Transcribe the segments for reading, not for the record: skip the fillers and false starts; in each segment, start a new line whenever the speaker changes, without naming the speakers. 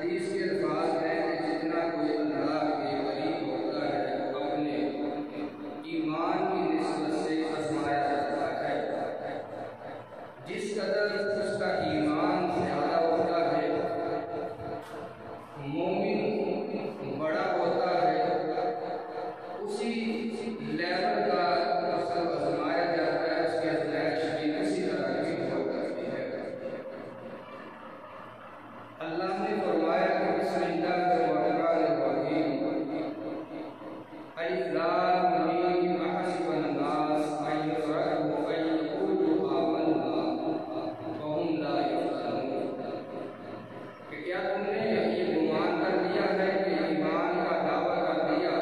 حدیث کے الفاظ ہیں کہ جتنا کوئی اللہ کے قریب ہوتا ہے اپنے ایمان کی نسبت سے آزمایا جاتا ہے۔ جس قدر اس کا ایمان زیادہ ہوتا ہے مومن بڑا ہوتا ہے، اسی لیول کا اس کو آزمایا جاتا ہے، اس کی آزمائش بھی اسی طرح کی ہوا کرتی ہے۔ اللہ نے فرمایا کہ بسم اللہ الرحمن الرحیم الف لام میم احسب الناس ان يتركوا ان يقولوا آمنا وهم لا يفتنون، کہ کیا تم نے یہ گمان کر لیا ہے کہ ایمان کا دعویٰ کر دیا،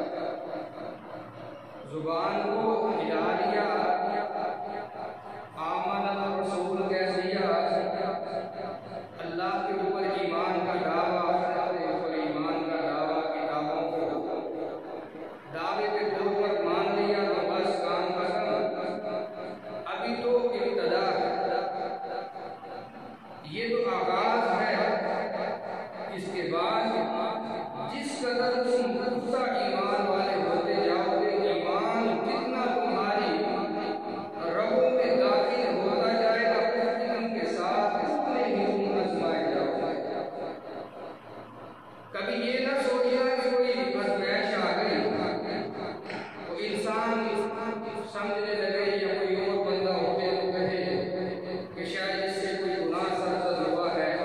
زبان کو ہلا لیا، آمن الرسول کہہ دیا، اللہ کے اوپر ایمان کا دعویٰ، اللہ کے اوپر ایمان کا دعویٰ، کتابوں کو دعوے کے طور پر مان لیا تو بس کام ختم۔ ابھی تو ابتدا ہے، یہ تو آغاز ہے، اس کے بعد جس قدر تم پختہ ایمان والے ہوتے جاؤ گے، ایمان کتنا تمہاری رگوں میں داخل ہوتا جائے گا، پختگی کے ساتھ اتنے ہی تم آزمائے جاؤ گے۔ کبھی یہ نہ سوچنا کہ کوئی آزمائش آ گئی تو انسان سمجھنے لگے یا کوئی اور بندہ ہوتے تو کہے کہ شاید اس سے کوئی گناہ سرزد ہوا ہے،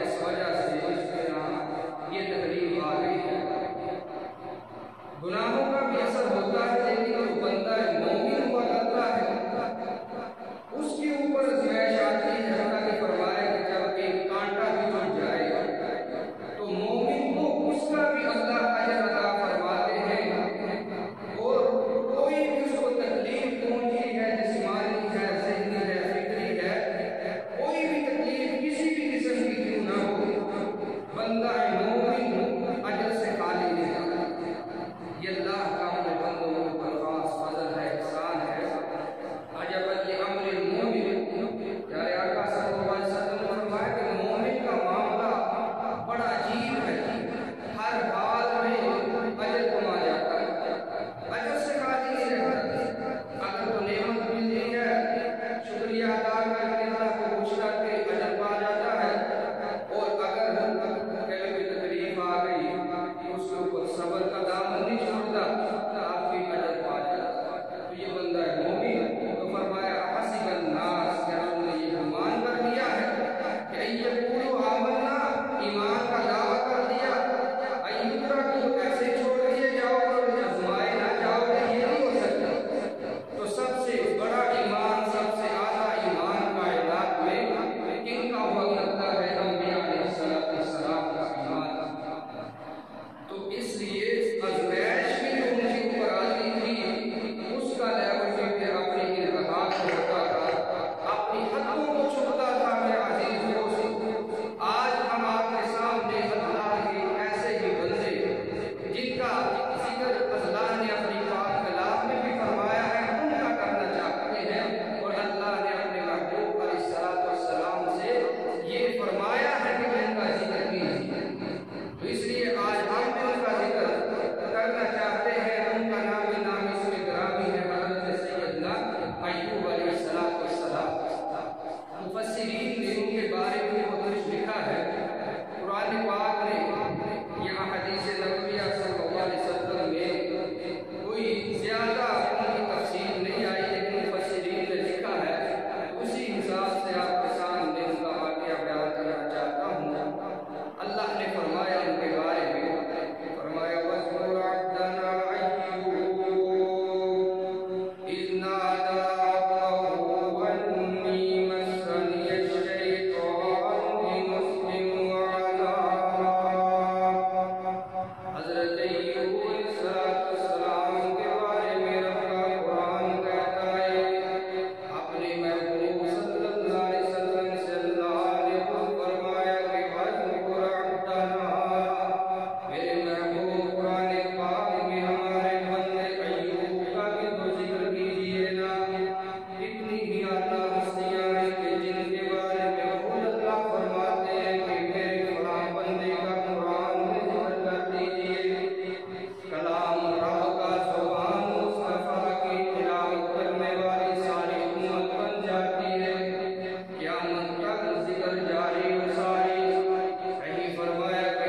अंदर जारी और सारी कहीं फरमाया कि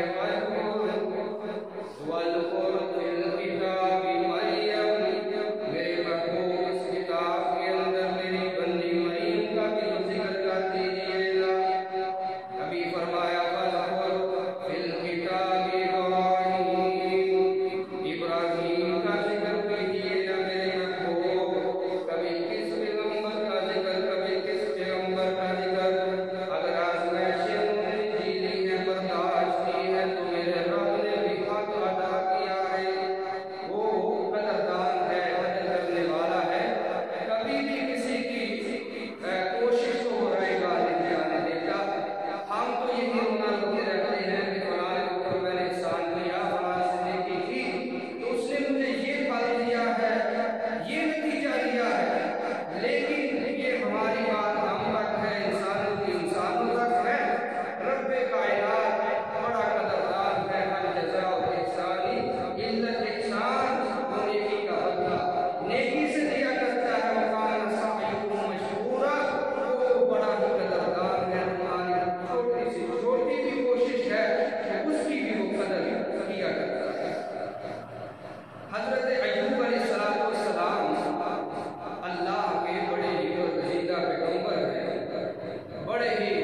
मेरे महबूब इस किताब के अंदर मेरी बंदी मरीम का भी जिक्र कर दीजिएगा। कभी फरमाया इब्राहिम का जिक्र कीजिएगा मेरे महबूब, कभी किस पैगंबर का जिक्र, कभी किस पैगंबर का जिक्र। अगर आज़माइशें उन्होंने झेली है, बर्दाश्त की है, तो मेरे रब ने भी हक अदा किया है। वो कदरदान है, कदर करने वाला है, कभी भी किसी की कोशिश को बुराईगा नहीं जाने देता। हम तो यही रोना रोते रहते हैं कि फलां के ऊपर मैंने एहसान किया, फलां से नेकी की, तो उसने मुझे ये फल दिया है, ये नतीजा दिया है। लेकिन ये हमारी बात हम तक है, इंसानों की इंसानों तक है। रब्बे कायनात बड़ा कदरदान है, हर जज़ाओ इहसानी इल्ला इहसान, वो नेकी का बदला नेकी से दिया करता है। वकान साइयुकुम मशकूरा, वो बड़ा ही कदरदान है। तुम्हारी छोटी सी छोटी भी कोशिश है, उसकी भी वो कदर किया करता है। हजरत अय्यूब अलैहिस्सलाम अल्लाह के बड़े ही पसंदीदा पैगंबर हैं, बड़े ही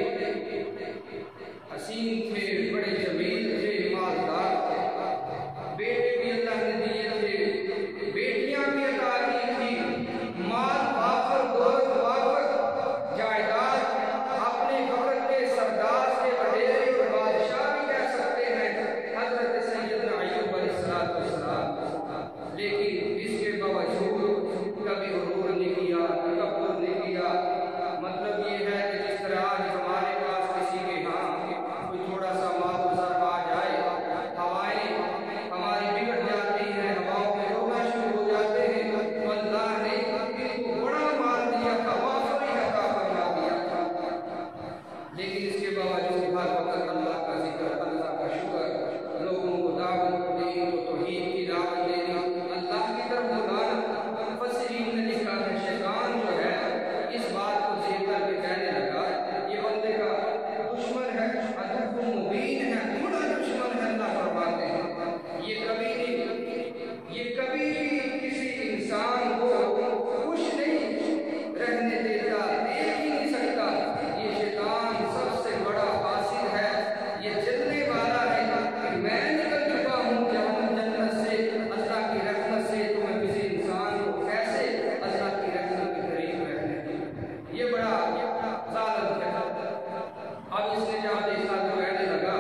हसीन थे, बड़े जमील थे, मालदार थे। बेटे भी अल्लाह ने दिए थे, बेटियां भी अता की थी, माल वाफर दौलत वाफर जायदाद, अपने वक्त के सरदार के वडेरे और बादशाह भी कह सकते हैं हजरत सैयदना अय्यूब अलैहिस्सलाम। लेकिन इसके बावजूद कभी गुरूर नहीं किया, तकब्बुर नहीं किया। मतलब ये है कि जिस तरह आज हमारे पास किसी के यहाँ कोई थोड़ा सा माल आ जाए, हवाएं हमारी बिगड़ जाती हैं, हवाओं में रोना शुरू हो जाते हैं, तो अल्लाह ने इनको बड़ा माल दिया था, वाफरी अता फरमा दिया था। लेकिन इसके बावजूद हर वक्त अल्लाह का जिक्र, अल्लाह का शुक्र, लोगों को दावत देनी तो तौहीद की दावत देनी, अल्लाह की तरफ बुलाना। मुफस्सिरीन ने लिखा है, शैतान जो है इस बात को जेब करके कहने लगा, ये बंदे का दुश्मन है, अदुव्वुन मुबीन है, बड़ा दुश्मन है। अल्लाह फरमाते हैं ये कभी किसी इंसान को खुश नहीं रहने देता, देख ही नहीं सकता। ये शैतान सबसे बड़ा फासिद है, ये जलने वाला है कि मैं निकल चुका हूँ जन्नत से, अल्लाह की रहमत से, तो मैं किसी इंसान को कैसे अल्लाह की रहमत के करीब रहने दूं। ये बड़ा ज़ालिम है। अब इसने जहाँ देखा तो कहने लगा,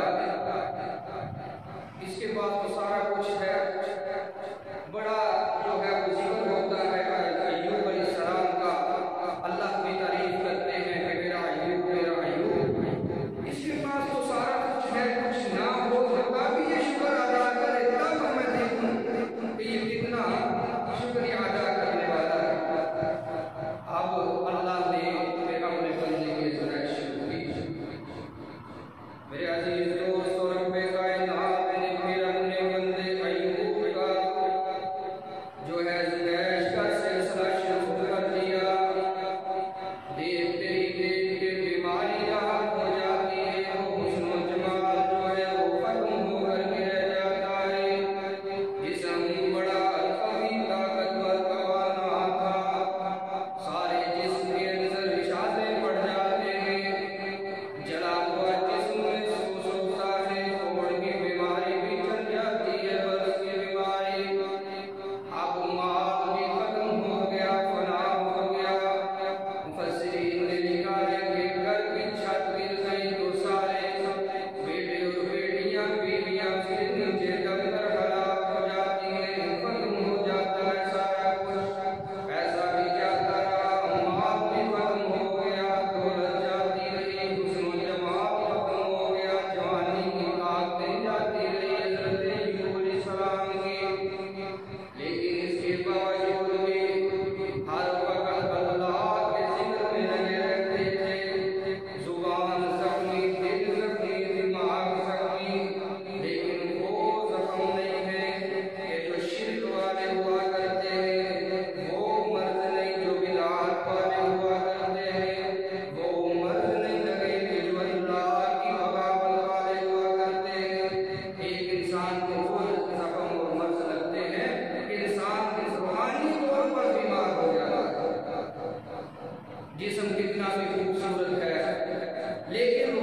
इसके बाद तो सारा कुछ है, बड़ा जो है वो जिक्र होता है अय्यूब अलैहिस्सलाम का, अल्लाह की तारीफ करते हैं कि मेरा अय्यूब, इसके पास तो सारा कुछ है, कुछ ना हो तब भी ये शुक्र अदा करे, तब मैं देखूं कि ये कितना शुक्रिया अदा करने वाला है। अब अल्लाह ने अपने बंदे की आज़माइश शुरू की। मेरे अजीज दोस्त और रब्बे कायनात ने फिर अपने बंदे अय्यूब का जो है आज़माइश का सिलसिला शुरू कर दिया। देखते ही देखते बीमारी जहाँ हो जाती है, वो हुस्न जमाल जो है वो खत्म होकर के रह जाता है। जिस्म बड़ा कभी ताकतवर कवाना था, सारे जिस्म के अंदर रिशाते पड़ जाते हैं, जला हुआ जिस्म में सौ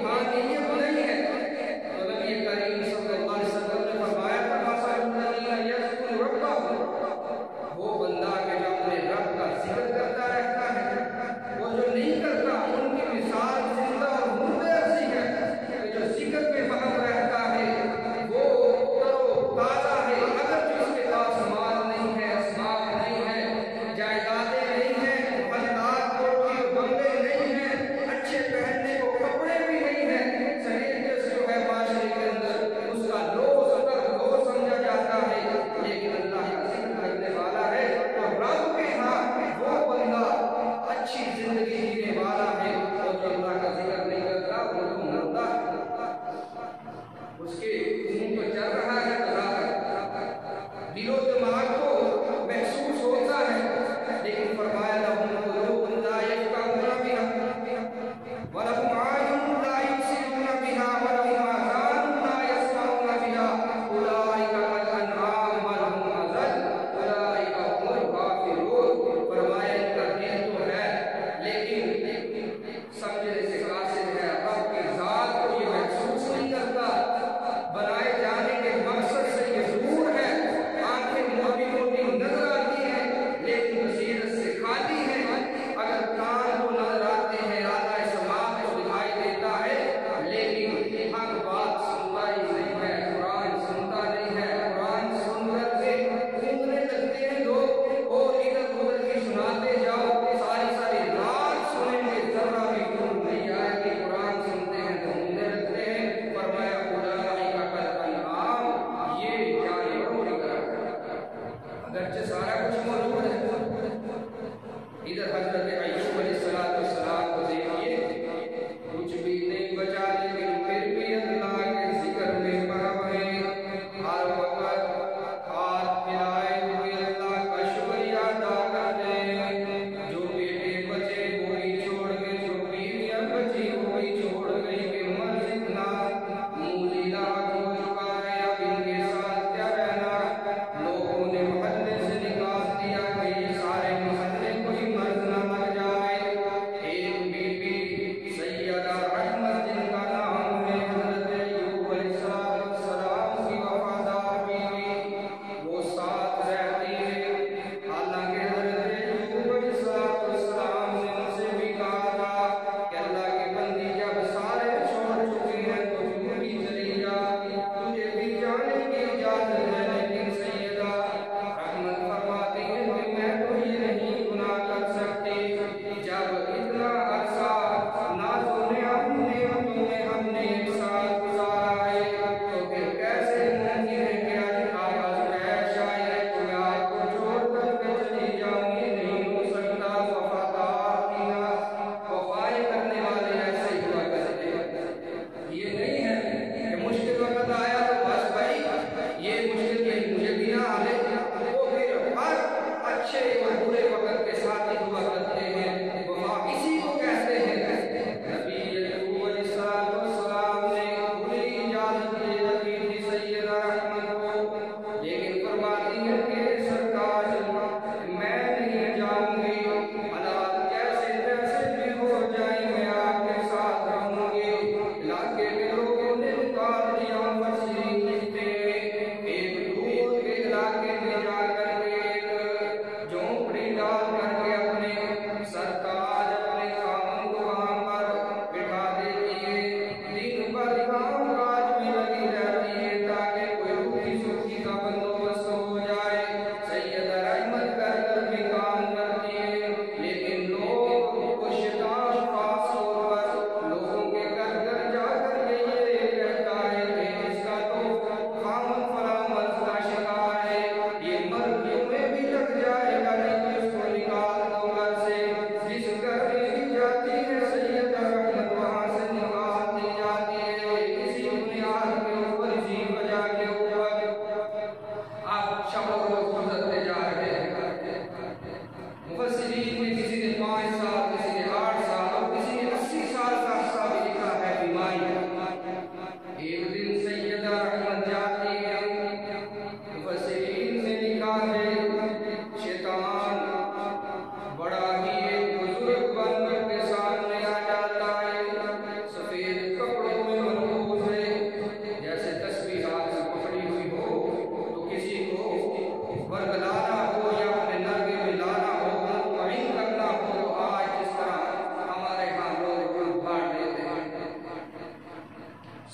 روحانی یہ بنائی ہے۔ تو نبی کریم صلی اللہ علیہ وسلم نے فرمایا تھا وہ بندہ کہ جو اپنے رب کا ذکر کرتا رہتا ہے، وہ جو نہیں کرتا ان کی مثال زندہ اور مردے سی ہے۔ کہ جو ذکر میں فہم رہتا ہے وہ تر و تازہ ہے، اگر جو اس کے پاس مال نہیں ہے، اسباب نہیں ہے، جائیدادیں نہیں ہیں، محلات کوٹھی اور بنگلے نہیں ہیں، اچھے پہننے کو کپڑے بھی نہیں ہیں، صحیح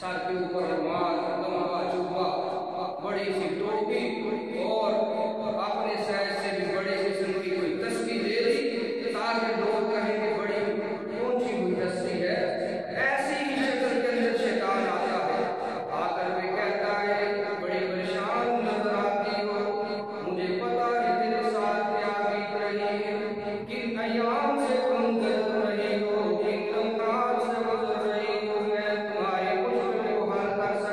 सर के ऊपर रुमाल, लंबा जुब्बा, बड़ी सी टोपी और अपने साइज से भी बड़े किस्म की कोई तस्बीह ले ली ताकि लोग कहें कि बड़ी ऊंची हुई तस्बीह है। ऐसी ही शक्ल के अंदर शैतान आता है, आकर के कहता है बड़ी परेशान नजर आती हो, मुझे पता है तेरे साथ क्या बीत रही है, किन अय्याम से तुम गुजर रही हो, किन लम्हात से गुजर रही हो, मैं तुम्हारे मुश्किल को हल कर सकता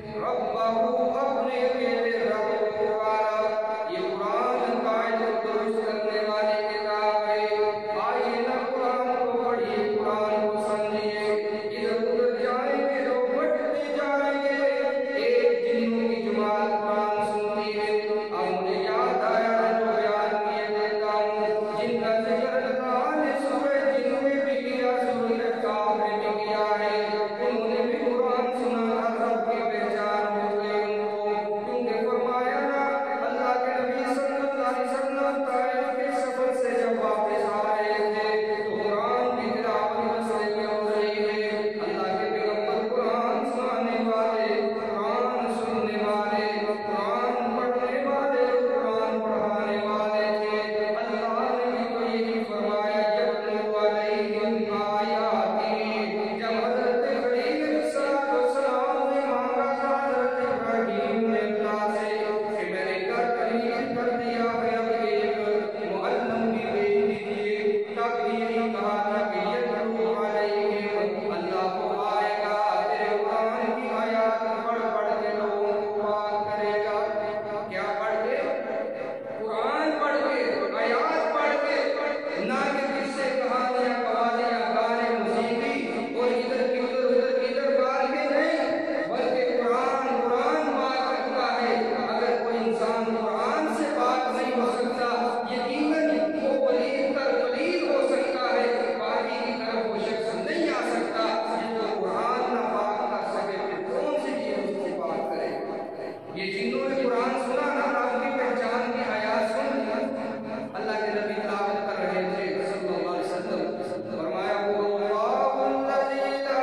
ربہو اپنے اکیلے رب کو پکارا۔ یہ قرآن قائد و درست کرنے والی کتاب ہے۔ آئیے نہ قرآن کو پڑھیے، قرآن کو سمجھیے، ادھر ادھر جائیں گے تو بھٹکتے جائیں گے۔ ایک جنوں کی جماعت قرآن سنتی ہے، اب مجھے یاد آیا جو بیان کیے دیتا ہوں، جن کا ذکر اللہ نے سورہ جن میں بھی کیا، سورہ کاف میں بھی کیا ہے، انہوں نے بھی قرآن سنا، رب کی پہچان ہو گئی ان کو، کیونکہ فرمایا نا اللہ کے نبی صلی اللہ علیہ وسلم طائف کے سفر سے جب واپس آ رہے تھے تو قرآن کی تلاوت مسجد میں ہو رہی ہے۔ اللہ کے پیغمبر قرآن سنانے والے، قرآن سننے والے، قرآن پڑھنے والے، قرآن پڑھانے والے تھے۔ اللہ نے بھی تو یہی فرمایا، یتلو علیہم آیاتی۔ جب حضرت خلیل علیہ السلام نے مانگا تھا حضرت ابراہیم نے اللہ سے کہ میں نے تحریر کر دیا ہے، اب ایک معلم بھی بھیج دیجیے، تب یہی کہا تھا کہ یتلو علیہم، اللہ کو آئے گا تیرے قرآن کی آیات پڑھ پڑھ کے لوگوں کو پاک کرے گا۔ کیا پڑھ کے؟ قرآن پڑھ کے، آیات پڑھ کے، نہ کہ کس سے کہانیاں قوالیاں گانے موسیقی اور ادھر کی ادھر گال کے نہیں، بلکہ قرآن پاک کرتا ہے۔ اگر کوئی انسان قرآن سے پاک نہیں ہو سکتا، یقیناً وہ پلید تر پلید ہو سکتا ہے، پاکی کی طرف وہ شخص نہیں آ سکتا۔ جس کو قرآن نہ پاک کر سکے پھر کون سی چیز اس کو پاک کرے؟ یہ جنوں نے قرآن سنا نا، رب کی پہچان کی آیات سن لی، اللہ کے نبی تلاوت کر رہے تھے صلی اللہ علیہ وسلم، فرمایا هو اللہ الذی لا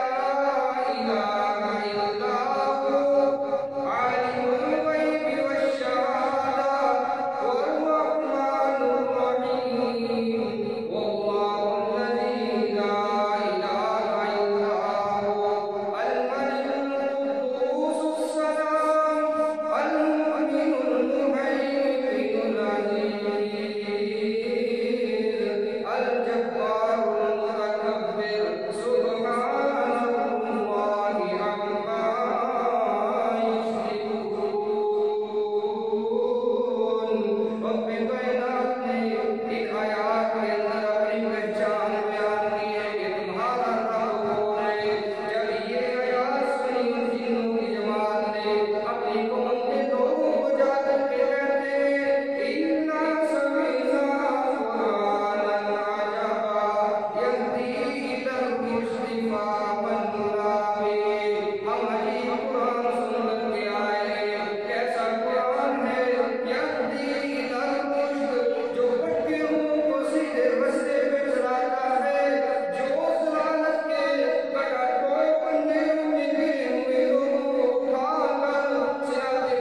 الہ الا هو عالم الغیب والشہادہ وهو الرحمن الرحیم، واللہ الذی لا الہ الا هو الملک القدوس السلام المؤمن المہیمن العزیز الجبار المتکبر سبحان اللہ عما یشرکون۔ رب کائنات نے ان آیات کے اندر اپنی پہچان بیان کی ہے کہ تمہارا رب کون ہے۔ جب یہ آیات سنی ان جنوں کی جماعت نے، اپنی قوم کے لوگوں کو جا کر کے کہتے ہیں اِنَّا سَمِعْنَا قُرْآنًا عَجَبًا يَهْدِي إِلَى الرُّشْدِ فَآمَنَّا بِهِ، ہم عجیب قرآن سن کر کے آئے ہیں۔ کیسا قرآن ہے؟ يَهْدِي إِلَى الرُّشْدِ، جو بھٹکے ہوئوں کو سیدھے رستے پہ چلاتا ہے، جو ضلالت کے کٹاٹو اندھیروں میں گرے ہوئے لوگوں کو اٹھا کر صراط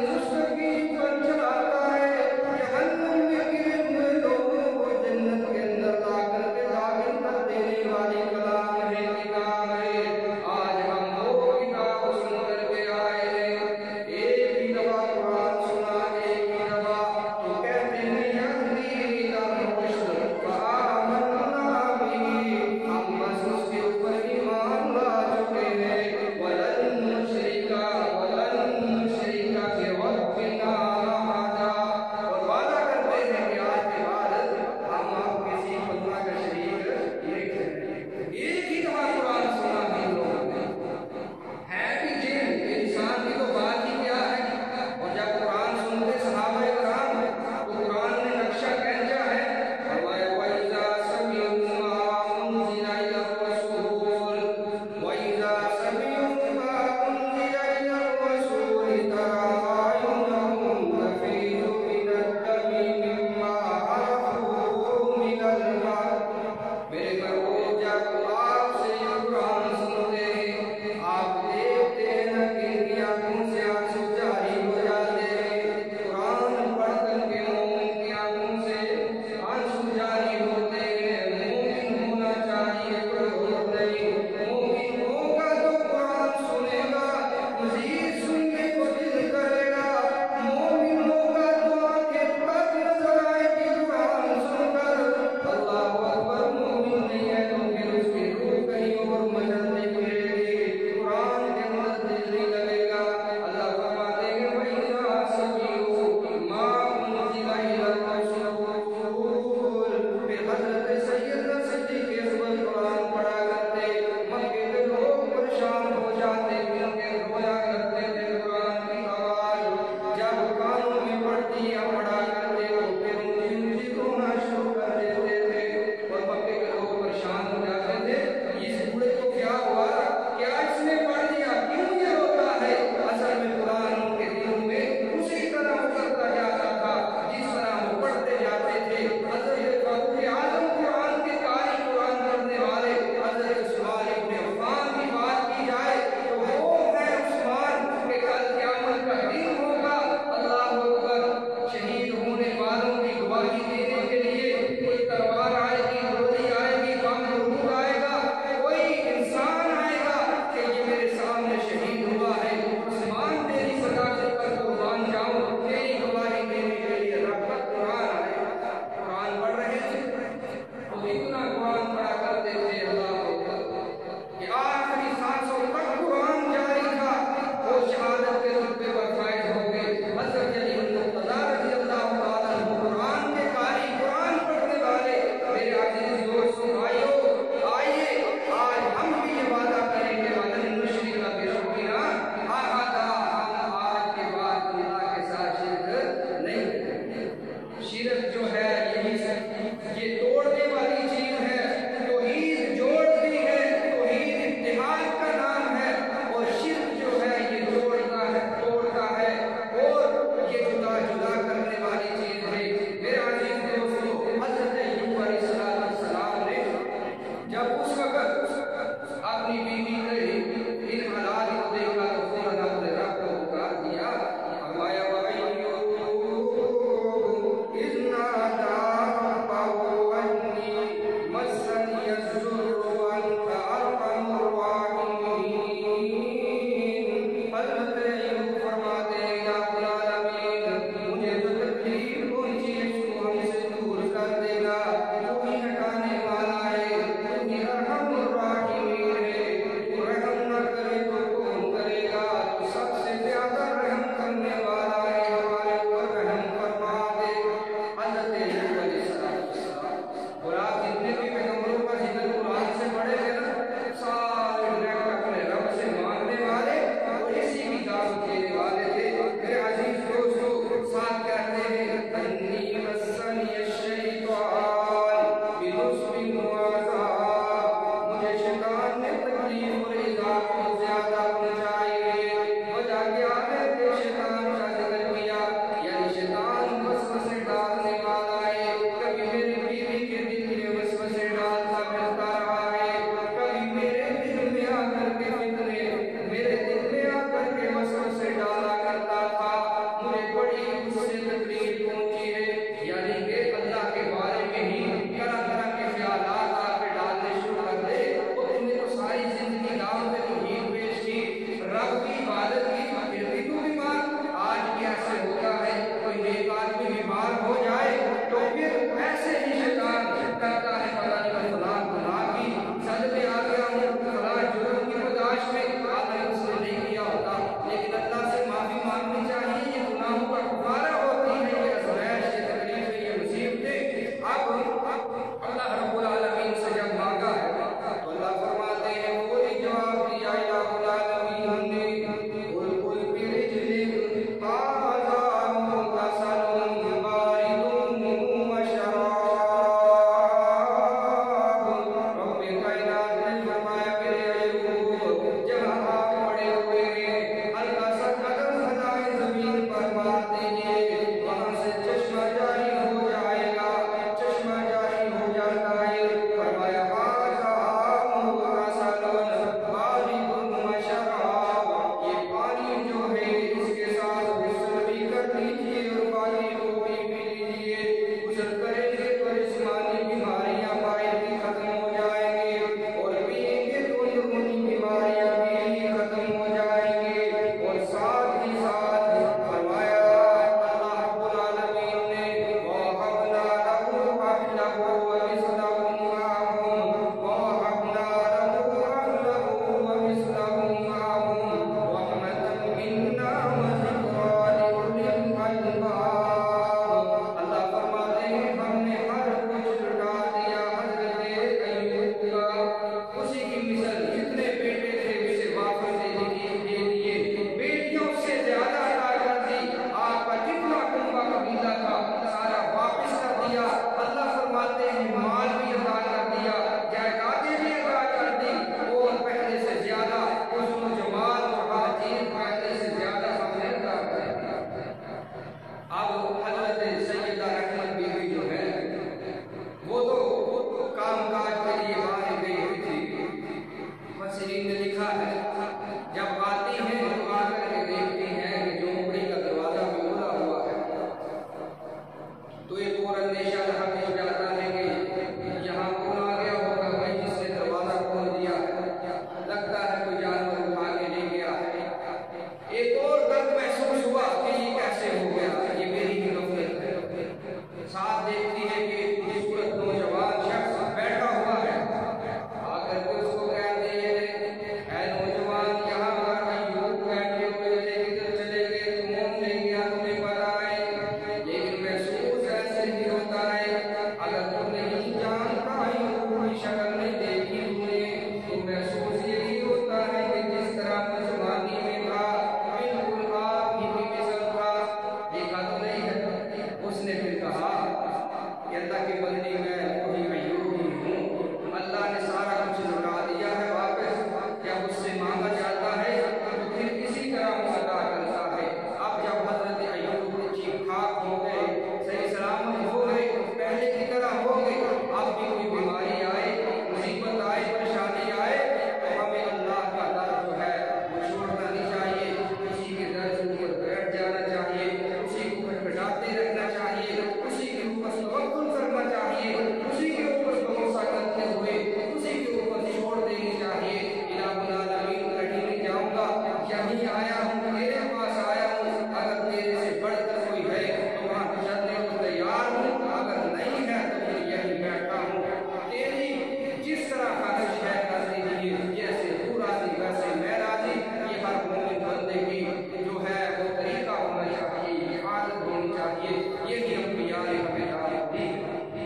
کہا کہ اللہ کے بندے میں کوئی ایوب ہی ہوں، اللہ نے سارا کچھ لوٹا دیا ہے واپس، جب اس سے مانگا جاتا ہے تو پھر اسی طرح وہ ادا کرتا ہے۔ اب جب حضرت ایوب ٹھیک ٹھاک ہو گئے، صحیح سلامت ہو گئے، پہلے کی طرح ہو گئے، اب بھی کوئی بیماری آئے، مصیبت آئے، پریشانی آئے تو ہمیں اللہ کا در جو ہے وہ چھوڑنا نہیں چاہیے، اسی کے در کے اوپر بیٹھ جانا چاہیے، اسی کو پٹپٹاتے رہنا چاہیے، اسی کے اوپر توکل کرنا چاہیے، اسی کے اوپر بھروسہ کرتے ہوئے اسی کے اوپر چھوڑ دینی چاہیے۔ الہ العالمین کہیں نہیں جاؤں گا، یہیں آیا ہوں، تیرے پاس آیا ہوں، اگر تیرے سے بڑھ کر کوئی ہے تو وہاں چلنے کو تیار ہوں، اگر نہیں ہے تو پھر یہیں بیٹھا ہوں، تیری جس طرح خواہش ہے کر دیجیے، جیسے تو راضی ویسے میں راضی۔ یہ ہر مومن بندے کی جو ہے وہ طریقہ ہونا چاہیے، یہ عادت ہونی چاہیے، یہی انبیاء نے ہمیں دعوت دی۔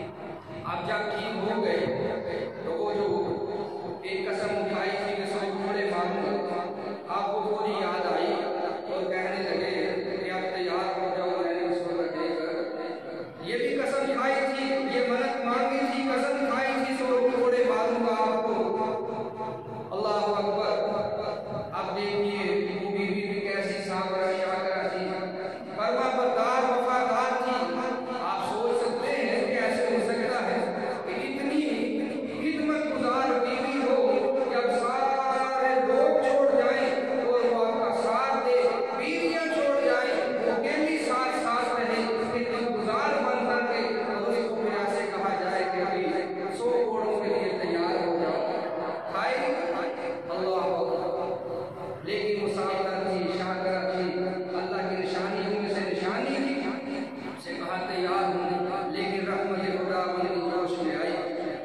اب جب ٹھیک ہو گئے تو وہ جو ایک قسم اٹھائی تھی کہ سو تھوڑے مانگو، آپ کو پوری یاد آئی اور کہنے لگے کہ اب تیار ہو جاؤ، میں نے اس کو لے کر یہ بھی قسم کھائی تھی، یہ منت مانگی تھی، قسم کھائی تھی، سو تھوڑے مانگوں گا آپ کو۔ اللہ اکبر۔ اب دیکھیے وہ بیوی بھی کیسی صابرہ شاکرہ تھی، فرما بردار وفادار تھی۔ آپ سوچ سکتے ہیں کہ ایسے ہو سکتا ہے کہ اتنی خدمت گزار بیوی ہو، جب سارے لوگ چھوڑ جائیں اور وہ آپ کا ساتھ دے، بیویاں چھوڑ جائیں وہ اکیلی ساتھ ساتھ رہے، خدمت گزار بن کر کے، اور اس کو پھر ایسے کہا جائے کہ ابھی 100 گھوڑوں کے لیے تیار ہو جاؤ، کھائے اللہ اکبر۔ لیکن وہ صابرہ تھی، شاکرہ تھی، اللہ کی نشانیوں میں سے نشانی تھی، سے کہا تیار ہوں، لیکن رحمت خدا میری جوش میں آئی،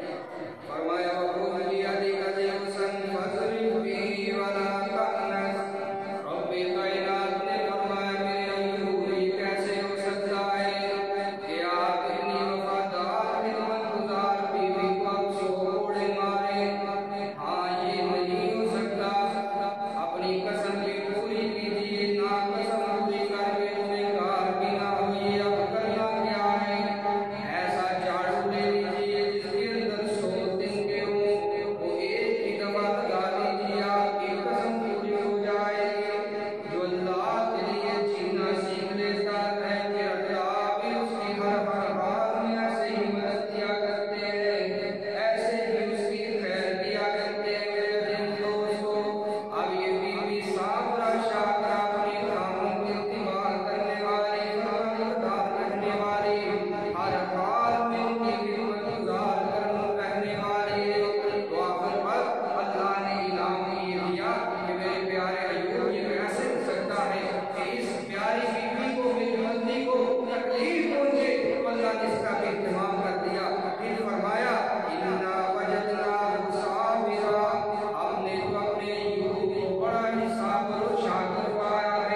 فرمایا وَقُلْ بِيَدِكَ جِلْسًا فَاضْرِبْ بِهِ وَلَا تَحْنَثْ۔ رب کائنات نے فرمایا میرے ایوب یہ کیسے ہو سکتا ہے کہ آپ اتنی وفادار خدمت گزار بیوی کو آپ 100 کوڑے مارے؟ ہاں یہ نہیں ہو سکتا، اپنی قسم بھی پوری کیجیے، نہ قسم پوری کر کے تمہیں کار بھی نہ ہوئی، اب کرنا کیا ہے؟ ایسا جھاڑو لے لیجیے جس کے اندر 100 دن کے ہوں، وہ ایک ہی دفعہ لگا دیجیے، آپ کی قسم پوری ہو جائے گی۔ جو اللہ کے لیے جینا سیکھ لیتا ہے کہ اللہ بھی اس کی ہر حال میں ایسے ہی مدد کیا کرتے ہیں، ایسے ہی اس کی خیر کیا کرتے ہیں۔ میرے دل دوستو، اب یہ بیوی صابرہ شاکرہ اپنے کاموں کی اتباع کرنے والی، فرمانبردار رہنے والی، ہر حال میں ان کی خدمت گزار رہنے والی ہے، تو آخر پر اللہ نے انعام یہ دیا کہ میرے پیارے ایوب یہ کیسے ہو سکتا ہے کہ اس پیاری بیوی کو، میری بندی کو تکلیف پہنچے، تو اللہ نے اس کا بھی اہتمام کر دیا۔ پھر فرمایا اِنَّا وَجَدْنَاهُ صَابِرًا، ہم نے تو اپنے ایوب کو بڑا ہی صابر و شاکر پایا ہے۔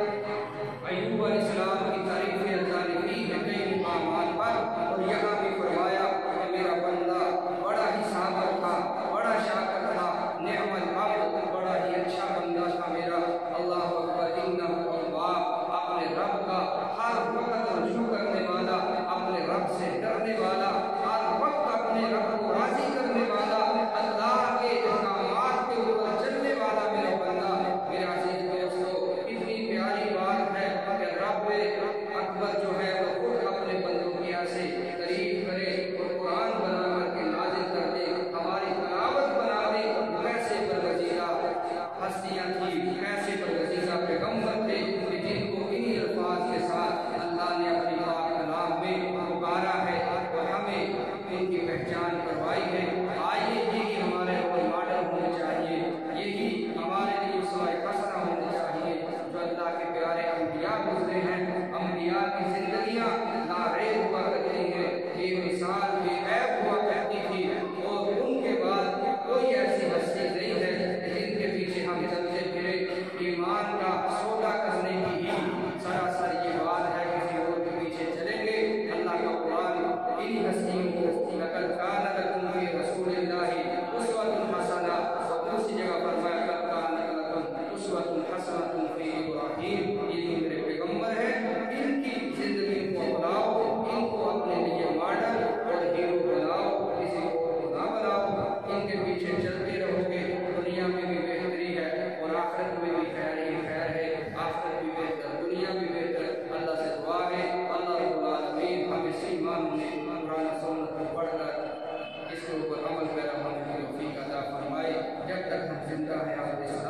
ایوب علیہ السلام کی تعریف اللہ نے کی ہے کئی مقامات پر، اور یہاں بھی فرمایا کہ میرا بندہ بڑا ہی صابر تھا، بڑا شاکر تھا، نعم العبد، بڑا ہی اچھا بندہ تھا میرا۔ اللہ اکبر۔ انہ اواب، اپنے رب کا ہر وقت رجوع کرنے والا، اپنے رب سے ڈرنے والا، ہر وقت اپنے رب کو راضی کرنے والا، اللہ کے احکامات کے اوپر چلنے والا میرا بندہ۔ میرے عزیز دوستو، اتنی پیاری بات ہے کہ رب اکبر جو ہے وہ خود اپنے بندوں کی ایسے تعریف کرے اور قرآن بنا کر کے نازل کر دے، ہماری تلاوت بنا دے۔ کیسے برگزیدہ ہستیاں تھیں، کیسے برگزیدہ پیغمبر تھے کہ جن کو انہی الفاظ کے ساتھ اللہ نے اپنی پاک کلام میں پکارا ہے اور ہمیں ان کی پہچان کروائی ہے۔ آئیے یہی ہمارے رول ماڈل ہونے چاہیے، یہی ہمارے لیے اسوہ حسنہ ہونے چاہیے۔ جو اللہ کے پیارے انبیاء گزرے ہیں، انبیاء کی زندگیاں ناریب ہوا کرتی ہیں، بے مثال بے عیب ہوا کرتی تھی، اور ان کے بعد کوئی ایسی ہستی نہیں ہے جن کے پیچھے ہم چلتے پھرے۔ ایمان کا سودا کرنے کی ہی سراسر یہ بات ہے، کسی اور کے پیچھے چلیں گے۔ اللہ کا قرآن انہی ہستیوں کو لقد کان لکم فی رسول اللہ اسوۃ حسنہ، اور دوسری جگہ فرمایا لقد کان لکم اسوۃ حسنۃ فی ابراہیم، یہ میرے پیغمبر ہیں، ان کی زندگی کو اپناؤ، ان کے اوپر عمل پیرا ہونے کی توفیق عطا فرمائے. جب تک ہم زندہ ہیں